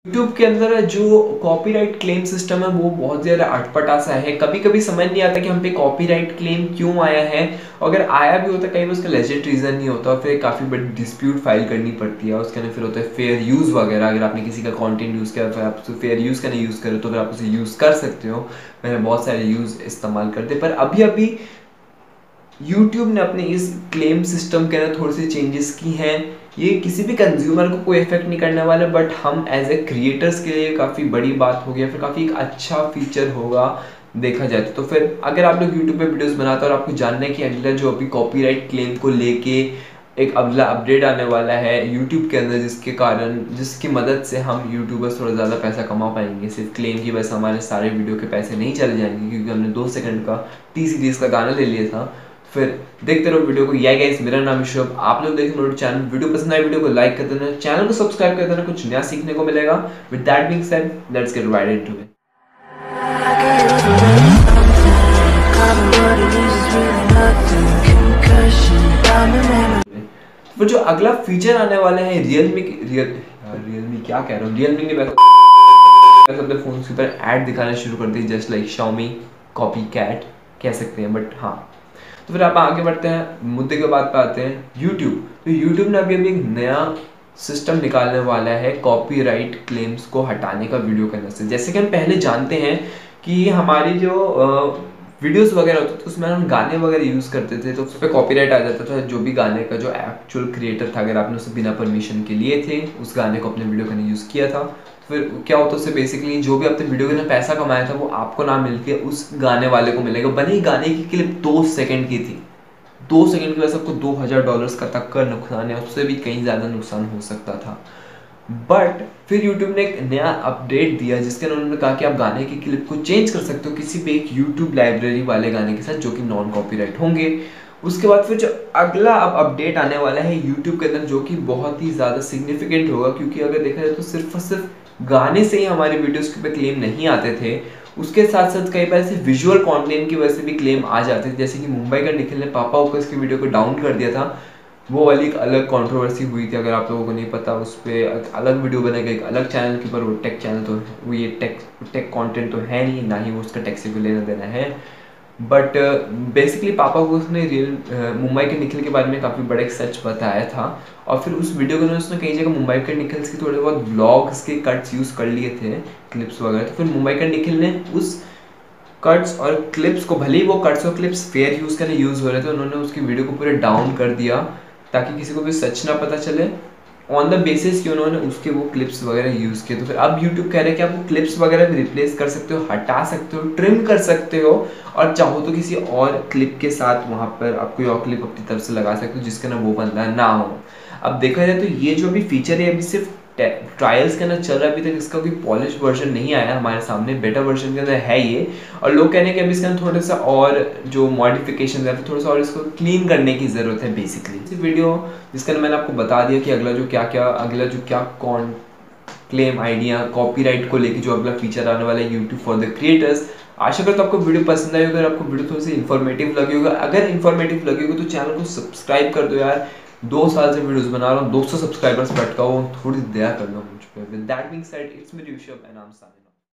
YouTube के अंदर जो कॉपीराइट क्लेम सिस्टम है वो बहुत ज़्यादा अटपटा सा है। कभी कभी समझ नहीं आता कि हम पे कॉपीराइट क्लेम क्यों आया है। अगर आया भी होता कहीं उसका लेजिट रीज़न नहीं होता, फिर काफ़ी बड़ी डिस्प्यूट फाइल करनी पड़ती है। उसके अंदर फिर होता है फेयर यूज़ वगैरह। अगर आपने किसी का कंटेंट यूज़ किया फिर आप फेयर यूज़ का नहीं यूज़ करो तो फिर आप उसे यूज़ कर सकते हो। मैंने बहुत सारे यूज़ इस्तेमाल करते, पर अभी अभी यूट्यूब ने अपने इस क्लेम सिस्टम के अंदर थोड़ी सी चेंजेस की हैं। ये किसी भी कंज्यूमर को कोई इफेक्ट नहीं करने वाला, बट हम एज ए क्रिएटर्स के लिए काफ़ी बड़ी बात होगी, फिर काफ़ी एक अच्छा फीचर होगा देखा जाए तो। फिर अगर आप लोग यूट्यूब पे वीडियोस बनाते हो और आपको जानना है कि अगला जो अभी कॉपीराइट क्लेम को लेके एक अगला अपडेट आने वाला है यूट्यूब के अंदर, जिसके कारण जिसकी मदद से हम यूट्यूबर्स थोड़ा ज़्यादा पैसा कमा पाएंगे। सिर्फ क्लेम की वजह से हमारे सारे वीडियो के पैसे नहीं चले जाएंगे, क्योंकि हमने 2 सेकंड का टी सीरीज़ का गाना ले लिया था। फिर देखते रहो वीडियो को। या गाइस, मेरा नाम ऋषभ, आप लोग देख मेरे चैनल। वीडियो पसंद आए वीडियो को लाइक कर देना, चैनल को सब्सक्राइब कर देना, कुछ नया सीखने को मिलेगा। With that being said, let's get right into it. वो जो अगला फीचर आने वाला है रियलमी क्या कह रहा हूँ, रियलमी ने अपने फोन के ऊपर ऐड दिखाना शुरू कर दी, just like Xiaomi copycat कह सकते हैं। बट हाँ, तो फिर आप आगे बढ़ते हैं, मुद्दे के बाद पे आते हैं यूट्यूब। तो यूट्यूब ने अभी एक नया सिस्टम निकालने वाला है कॉपीराइट क्लेम्स को हटाने का वीडियो के अंदर से। जैसे कि हम पहले जानते हैं कि हमारी जो वीडियोस वगैरह होते थे उसमें हम गाने वगैरह यूज़ करते थे, तो उस पर कॉपीराइट आ जाता था। जो भी गाने का जो एक्चुअल क्रिएटर था, अगर आपने उसे बिना परमिशन के लिए थे उस गाने को अपने वीडियो के अंदर यूज़ किया था, फिर क्या होता है उससे बेसिकली जो भी आपने वीडियो के अंदर पैसा कमाया था वो आपको ना मिलके उस गाने वाले को मिलेगा। भले ही गाने की क्लिप 2 सेकंड की थी, 2 सेकंड की वजह से आपको $2000 का तक का नुकसान है, उससे भी कहीं ज़्यादा नुकसान हो सकता था। बट फिर यूट्यूब ने एक नया अपडेट दिया जिसके अंदर उन्होंने कहा कि आप गाने की क्लिप को चेंज कर सकते हो किसी भी एक यूट्यूब लाइब्रेरी वाले गाने के साथ, जो कि नॉन कॉपीराइट होंगे। उसके बाद फिर जो अगला अब अपडेट आने वाला है यूट्यूब के अंदर, जो कि बहुत ही ज़्यादा सिग्निफिकेंट होगा, क्योंकि अगर देखा जाए तो सिर्फ और सिर्फ गाने से ही हमारे वीडियोज़ के ऊपर क्लेम नहीं आते थे, उसके साथ साथ कई बार ऐसे विजुअल कंटेंट की वजह से भी क्लेम आ जाते थे। जैसे कि मुंबई का निखिल ने पापा ओकस की वीडियो को डाउन कर दिया था, वो वाली एक अलग कंट्रोवर्सी हुई थी। अगर आप लोगों को नहीं पता, उस पर अलग वीडियो बनेगा एक अलग चैनल के ऊपर। वो टेक चैनल तो वो ये टेक कंटेंट तो है नहीं, ना ही वो उसका टेक से भी लेना देना है। बट बेसिकली पापा को उसने मुंबई के निखिल के बारे में काफ़ी बड़ा एक सच बताया था, और फिर उस वीडियो के अंदर उसने कई जगह मुंबई के निखिल्स की थोड़े बहुत ब्लॉग्स के कट्स यूज़ कर लिए थे, क्लिप्स वगैरह। तो फिर मुंबई का निखिल ने उस कट्स और क्लिप्स को, भले ही वो कट्स और क्लिप्स फेयर यूज़ करने यूज़ हो रहे थे, उन्होंने उसकी वीडियो को पूरे डाउन कर दिया ताकि किसी को भी सच ना पता चले, ऑन द बेसिस कि उन्होंने उसके वो क्लिप्स वगैरह यूज़ किए। तो फिर अब यूट्यूब कह रहे हैं कि आप वो क्लिप्स वगैरह भी रिप्लेस कर सकते हो, हटा सकते हो, ट्रिम कर सकते हो, और चाहो तो किसी और क्लिप के साथ वहाँ पर आप कोई और क्लिप अपनी तरफ से लगा सकते हो जिसके ना वो बंदा ना हो। अब देखा जाए तो ये जो अभी फीचर है अभी सिर्फ ट्रायल्स के अंदर चल रहा है, अभी तक इसका कोई पॉलिश वर्जन नहीं आया हमारे सामने। बेटा वर्जन के अंदर है ये, और लोग कह रहे हैं कि अभी इसके अंदर थोड़ा सा और जो मॉडिफिकेशन है, थोड़ा सा और इसको क्लीन करने की ज़रूरत है बेसिकली। इस वीडियो जिसके अंदर मैंने आपको बता दिया कि अगला जो क्या कौन क्लेम आइडिया कॉपीराइट को लेके जो अगला फीचर आने वाला है यूट्यूब फॉर द क्रिएटर्स। आशा करता हूँ आपको वीडियो पसंद आई होगी। अगर आपको वीडियो थोड़ी सी इन्फॉर्मेटिव लगी होगा, अगर इन्फॉर्मेटिव लगी होगी तो चैनल को सब्सक्राइब कर दो यार। 2 साल से वीडियोस बना रहा हूँ, 200 सब्सक्राइबर्स भटका हूँ, थोड़ी दया कर लो मुझ पे। With that being said, it's me Rishabh and I am signing.